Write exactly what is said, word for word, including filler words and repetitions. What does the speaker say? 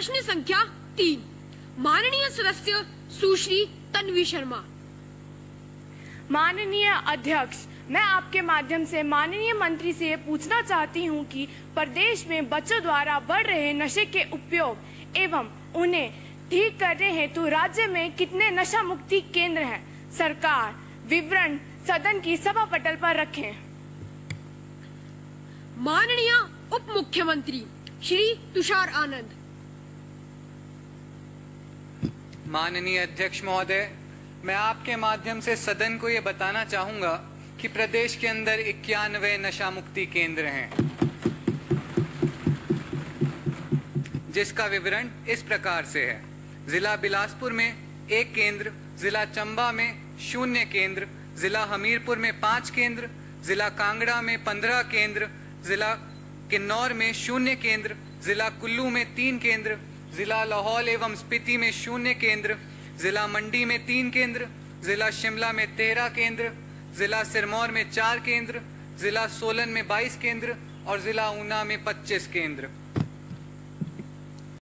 प्रश्न संख्या तीन, माननीय सदस्य सुश्री तन्वी शर्मा। माननीय अध्यक्ष, मैं आपके माध्यम से माननीय मंत्री से ये पूछना चाहती हूँ कि प्रदेश में बच्चों द्वारा बढ़ रहे नशे के उपयोग एवं उन्हें ठीक करने हेतु राज्य में कितने नशा मुक्ति केंद्र हैं? सरकार विवरण सदन की सभा पटल पर रखें। माननीय उप मुख्यमंत्री श्री तुषार आनंद। माननीय अध्यक्ष महोदय, मैं आपके माध्यम से सदन को ये बताना चाहूंगा कि प्रदेश के अंदर इक्यानवे नशा मुक्ति केंद्र हैं, जिसका विवरण इस प्रकार से है। जिला बिलासपुर में एक केंद्र, जिला चंबा में शून्य केंद्र, जिला हमीरपुर में पांच केंद्र, जिला कांगड़ा में पंद्रह केंद्र, जिला किन्नौर में शून्य केंद्र, जिला कुल्लू में तीन केंद्र, जिला लाहौल एवं स्पीति में शून्य केंद्र, जिला मंडी में तीन केंद्र, जिला शिमला में तेरह केंद्र, जिला सिरमौर में चार केंद्र, जिला सोलन में बाईस केंद्र और जिला ऊना में पच्चीस केंद्र।